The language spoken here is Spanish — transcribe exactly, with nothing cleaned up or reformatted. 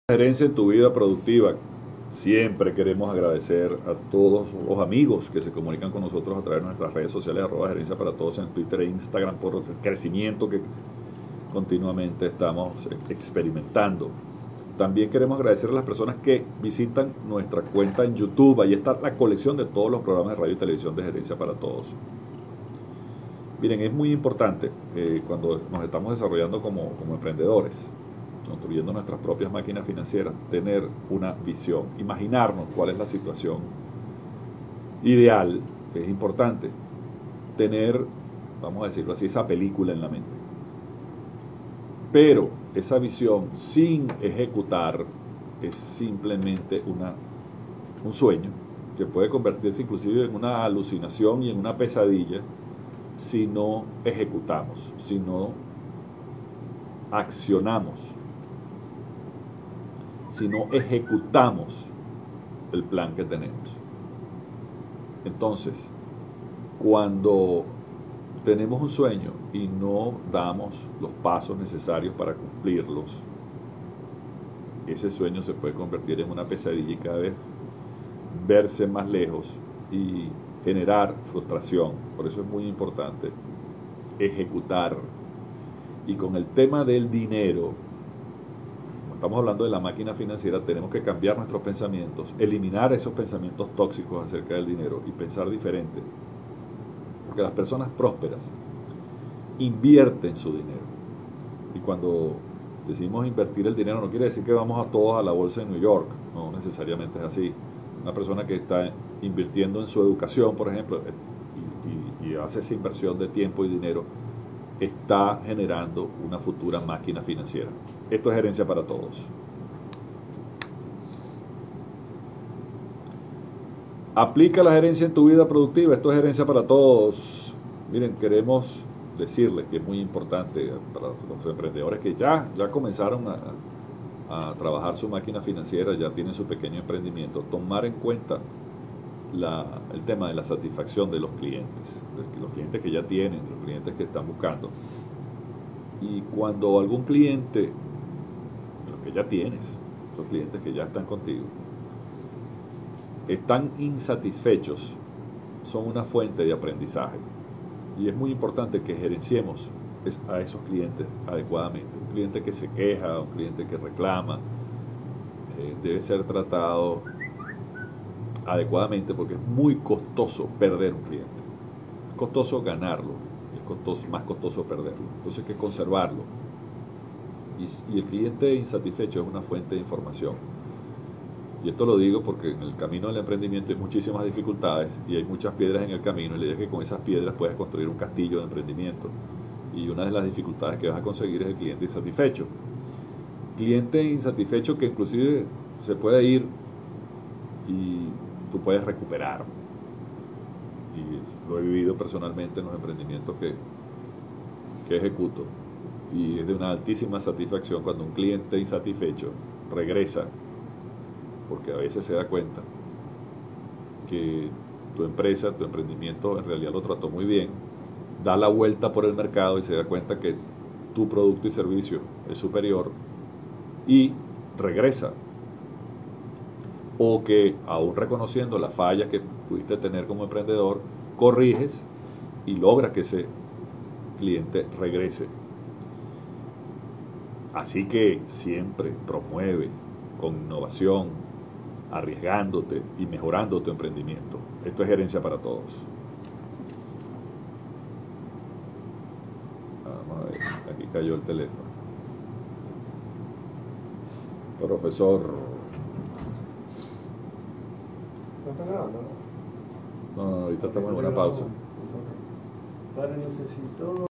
Gerencia en tu vida productiva. Siempre queremos agradecer a todos los amigos que se comunican con nosotros a través de nuestras redes sociales, arroba gerencia para todos en Twitter e Instagram, por el crecimiento que continuamente estamos experimentando. También queremos agradecer a las personas que visitan nuestra cuenta en YouTube. Ahí está la colección de todos los programas de radio y televisión de Gerencia para Todos. Miren, es muy importante eh, cuando nos estamos desarrollando como, como emprendedores, construyendo nuestras propias máquinas financieras, tener una visión, imaginarnos cuál es la situación ideal. Es importante tener, vamos a decirlo así, esa película en la mente. Pero esa visión sin ejecutar es simplemente una, un sueño que puede convertirse inclusive en una alucinación y en una pesadilla si no ejecutamos, si no accionamos, si no ejecutamos el plan que tenemos. Entonces, cuando tenemos un sueño y no damos los pasos necesarios para cumplirlos, ese sueño se puede convertir en una pesadilla y cada vez verse más lejos y generar frustración. Por eso es muy importante ejecutar. Y con el tema del dinero, como estamos hablando de la máquina financiera, tenemos que cambiar nuestros pensamientos, eliminar esos pensamientos tóxicos acerca del dinero y pensar diferente. Porque las personas prósperas invierten su dinero. Y cuando decimos invertir el dinero, no quiere decir que vamos a todos a la bolsa de New York. No necesariamente es así. Una persona que está invirtiendo en su educación, por ejemplo, y, y, y hace esa inversión de tiempo y dinero, está generando una futura máquina financiera. Esto es Gerencia para Todos. Aplica la gerencia en tu vida productiva. Esto es Gerencia para Todos. Miren, queremos decirles que es muy importante para los emprendedores que ya, ya comenzaron a, a trabajar su máquina financiera, ya tienen su pequeño emprendimiento, tomar en cuenta la, el tema de la satisfacción de los clientes, de los clientes que ya tienen, los clientes que están buscando. Y cuando algún cliente, los que ya tienes, esos clientes que ya están contigo, están insatisfechos, son una fuente de aprendizaje. Y es muy importante que gerenciemos a esos clientes adecuadamente. Un cliente que se queja, un cliente que reclama, eh, debe ser tratado adecuadamente porque es muy costoso perder un cliente. Es costoso ganarlo, es costoso, más costoso perderlo. Entonces hay que conservarlo. Y, y el cliente insatisfecho es una fuente de información. Y esto lo digo porque en el camino del emprendimiento hay muchísimas dificultades y hay muchas piedras en el camino, y la idea es que con esas piedras puedes construir un castillo de emprendimiento. Y una de las dificultades que vas a conseguir es el cliente insatisfecho. Cliente insatisfecho que inclusive se puede ir y tú puedes recuperar. Y lo he vivido personalmente en los emprendimientos que, que ejecuto. Y es de una altísima satisfacción cuando un cliente insatisfecho regresa, porque a veces se da cuenta que tu empresa, tu emprendimiento en realidad lo trató muy bien, da la vuelta por el mercado y se da cuenta que tu producto y servicio es superior y regresa. O que aún reconociendo las fallas que pudiste tener como emprendedor, corriges y logras que ese cliente regrese. Así que siempre promueve con innovación, arriesgándote y mejorando tu emprendimiento. Esto es Gerencia para Todos. Vamos a ver, aquí cayó el teléfono. Profesor. ¿No está grabando? No, no, ahorita estamos en una pausa. Padre, necesito